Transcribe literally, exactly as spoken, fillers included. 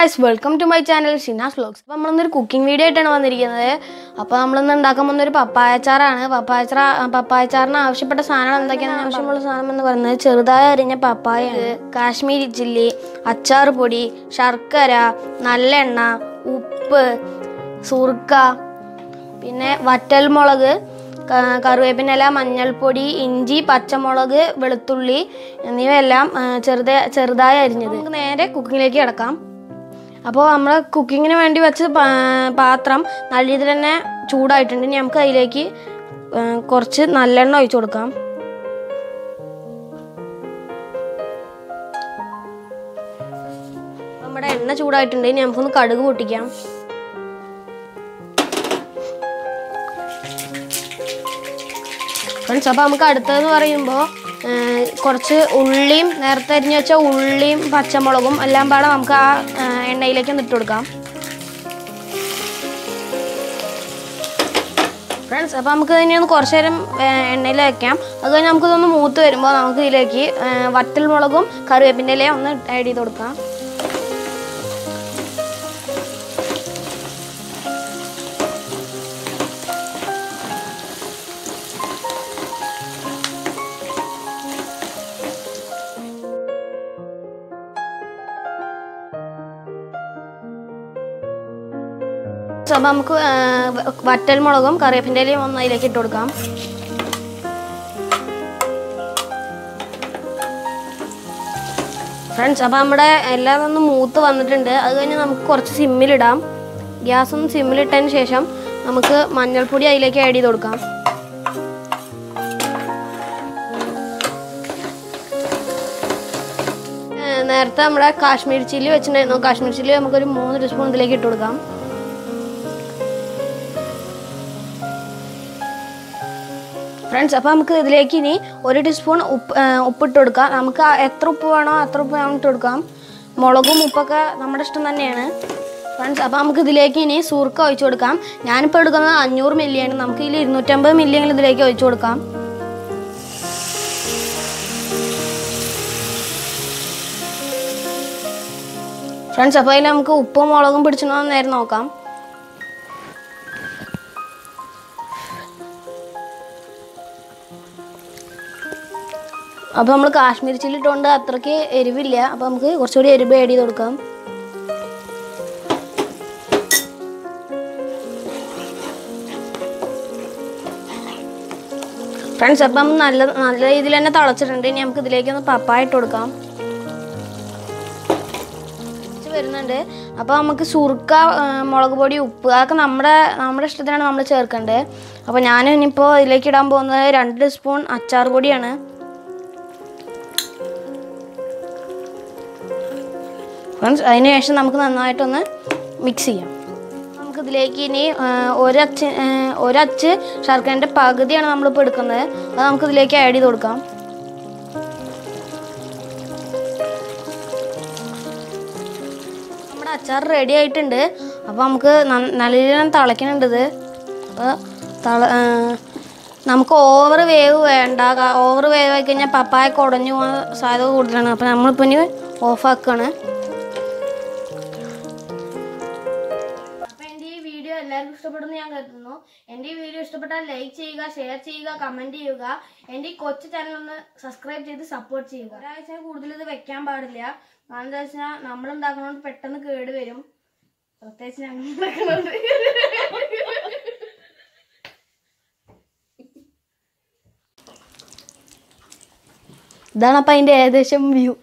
Guys, welcome to my channel Shinaz vlogs. അപ്പോൾ നമ്മൾ ഒരു കുക്കിംഗ് വീഡിയോ ആയിട്ടാണ് വന്നിരിക്കുന്നത്. അപ്പോൾ നമ്മൾ ഇന്ന് ഉണ്ടാക്കാൻ പോകുന്ന ഒരു പപ്പായ അച്ചാറാണ്. പപ്പായ അച്ചാർ പപ്പായ അച്ചാറിന് ആവശ്യപ്പെട്ട സാധനങ്ങൾ എന്തൊക്കെയാണ്? ആവശ്യമുള്ള സാധനം എന്ന് പറയുന്നത് ചെറുതായി അരിഞ്ഞ പപ്പായ, കാശ്മീരി ചില്ലി, അച്ചാർ പൊടി, ശർക്കര, നല്ലെണ്ണ, ഉപ്പ്, സുർക്ക, പിന്നെ വറ്റൽമുളക്, കറിവേപ്പിൻ്റെ ഇല, മഞ്ഞൾപ്പൊടി, ഇഞ്ചി, പച്ചമുളക്, വെളുത്തുള്ളി എന്നിവയെല്ലാം ചെറുത ചെറുതായി അരിഞ്ഞത്. നമുക്ക് നേരെ കുക്കിങ്ങിലേക്ക് കിടക്കാം. അപ്പോൾ നമ്മൾ കുക്കിങ്ങിന് വേണ്ടി വെച്ച പാത്രം നല്ല രീതിയിൽ തന്നെ ചൂടായിട്ടുണ്ട്. ഇനി നമുക്ക് അതിലേക്ക് കുറച്ച് നല്ലെണ്ണ ഒഴിച്ചു കൊടുക്കാം. നമ്മുടെ എണ്ണ ചൂടായിട്ടുണ്ട്. ഇനി നമുക്കൊന്ന് കടുക് പൊട്ടിക്കാം. ഫ്രണ്ട്സ്, അപ്പോൾ നമുക്ക് അടുത്തതെന്ന് പറയുമ്പോൾ കുറച്ച് ഉള്ളിയും നേരത്തെ അരിഞ്ഞ് വെച്ച ഉള്ളിയും പച്ചമുളകും എല്ലാം പാടെ നമുക്ക് ആ എണ്ണയിലേക്ക് ഒന്ന് ഇട്ട് കൊടുക്കാം. ഫ്രണ്ട്സ്, അപ്പോൾ നമുക്ക് ഇതിനെ ഒന്ന് കുറച്ച് നേരം എണ്ണയിൽ വയ്ക്കാം. അത് കഴിഞ്ഞ് നമുക്കിതൊന്ന് മൂത്ത് വരുമ്പോൾ നമുക്ക് ഇതിലേക്ക് വറ്റൽ മുളകും കറിവേപ്പിൻ്റെ ഇലയും ഒന്ന് ആഡ് ചെയ്ത് കൊടുക്കാം. അപ്പോൾ നമുക്ക് വറ്റൽ മുളകും കറിവേപ്പിൻ്റെ ഇലയും ഒന്ന് അതിലേക്ക് ഇട്ട് കൊടുക്കാം. ഫ്രണ്ട്സ്, അപ്പോൾ നമ്മുടെ എല്ലാം ഒന്ന് മൂത്ത് വന്നിട്ടുണ്ട്. അത് കഴിഞ്ഞ് നമുക്ക് കുറച്ച് സിമ്മിലിടാം. ഗ്യാസ് ഒന്ന് സിമ്മിലിട്ടതിന് ശേഷം നമുക്ക് മഞ്ഞൾപ്പൊടി അതിലേക്ക് ആഡ് ചെയ്ത് കൊടുക്കാം. നേരത്തെ നമ്മുടെ കാശ്മീർ ചില്ലി വെച്ചിട്ടുണ്ടായിരുന്നു. കാശ്മീർ ചില്ലി നമുക്കൊരു മൂന്ന് ടീസ്പൂൺ ഇതിലേക്ക് ഇട്ട് കൊടുക്കാം. ഫ്രണ്ട്സ്, അപ്പോൾ നമുക്ക് ഇതിലേക്ക് ഇനി ഒരു ടീസ്പൂൺ ഉപ്പ് ഉപ്പിട്ട് കൊടുക്കാം. നമുക്ക് എത്ര ഉപ്പ് വേണോ അത്ര ഉപ്പ് നമുക്ക് ഇട്ട് കൊടുക്കാം. മുളകും ഉപ്പൊക്കെ നമ്മുടെ ഇഷ്ടം തന്നെയാണ്. ഫ്രണ്ട്സ്, അപ്പോൾ നമുക്ക് ഇതിലേക്ക് ഇനി സുർക്ക ഒഴിച്ചു കൊടുക്കാം. ഞാനിപ്പോൾ എടുക്കുന്നത് അഞ്ഞൂറ് മില്ലിയാണ്. നമുക്ക് ഇതിൽ ഇരുന്നൂറ്റമ്പത് മില്ലിയെങ്കിലും ഇതിലേക്ക് ഒഴിച്ചു കൊടുക്കാം. ഫ്രണ്ട്സ്, അപ്പോൾ അതിൽ നമുക്ക് ഉപ്പും മുളകും പിടിച്ചിട്ടോ നേരം നോക്കാം. അപ്പോൾ നമ്മൾ കാശ്മീരി ചില്ലി ഇട്ടുകൊണ്ട് അത്രയ്ക്ക് എരിവില്ല. അപ്പോൾ നമുക്ക് കുറച്ചുകൂടി എരിവ് ആഡ് ചെയ്ത് കൊടുക്കാം. ഫ്രണ്ട്സ്, അപ്പം നല്ല നല്ല രീതിയിൽ തന്നെ തിളച്ചിട്ടുണ്ട്. ഇനി നമുക്ക് ഇതിലേക്കൊന്ന് പപ്പായ ഇട്ട് കൊടുക്കാം. വരുന്നുണ്ട്. അപ്പോൾ നമുക്ക് സുർക്ക, മുളക് പൊടി, ഉപ്പ് അതൊക്കെ നമ്മുടെ നമ്മുടെ ഇഷ്ടത്തിനാണ് നമ്മൾ ചേർക്കേണ്ടത്. അപ്പോൾ ഞാൻ ഇനിയിപ്പോൾ ഇതിലേക്ക് ഇടാൻ പോകുന്നത് രണ്ട് ടീസ്പൂൺ അച്ചാർ പൊടിയാണ്. ഫ്രണ്ട്സ്, അതിന് ശേഷം നമുക്ക് നന്നായിട്ടൊന്ന് മിക്സ് ചെയ്യാം. നമുക്കിതിലേക്ക് ഇനി ഒരച്ച് ഒരച്ച് ശർക്കരൻ്റെ പകുതിയാണ് നമ്മളിപ്പോൾ എടുക്കുന്നത്. അത് നമുക്കിതിലേക്ക് ആഡ് ചെയ്ത് കൊടുക്കാം. നമ്മുടെ അച്ചാർ റെഡി ആയിട്ടുണ്ട്. അപ്പോൾ നമുക്ക് നല്ല രീതിയിൽ തിളയ്ക്കുന്നുണ്ട് ഇത്. അപ്പോൾ തള നമുക്ക് ഓവർ വേവ് വേണ്ട. ഓവർ വേവ് ആയി കഴിഞ്ഞാൽ പപ്പായ കുടഞ്ഞു പോകാൻ സാധ്യത കൂടുതലാണ്. അപ്പോൾ നമ്മളിപ്പോൾ ഇനി ഓഫാക്കുകയാണ്. എല്ലാവർക്കും ഇഷ്ടപ്പെടുന്നു ഞാൻ കരുതുന്നു. എൻ്റെ ഈ വീഡിയോ ഇഷ്ടപ്പെട്ടാൽ ലൈക്ക് ചെയ്യുക, ഷെയർ ചെയ്യുക, കമൻറ്റ് ചെയ്യുക. എൻ്റെ ഈ കൊച്ചു ചാനൽ ഒന്ന് സബ്സ്ക്രൈബ് ചെയ്ത് സപ്പോർട്ട് ചെയ്യുക. ഒരാഴ്ച കൂടുതൽ ഇത് വെക്കാൻ പാടില്ല. കാരണം എന്താ വെച്ചാൽ നമ്മൾ ഉണ്ടാക്കുന്നതുകൊണ്ട് പെട്ടെന്ന് കേട് വരും. പ്രത്യേകിച്ച് ഞങ്ങൾ ഉണ്ടാക്കുന്നുണ്ട്. ഇതാണ് അപ്പം അതിൻ്റെ ഏകദേശം വ്യൂ.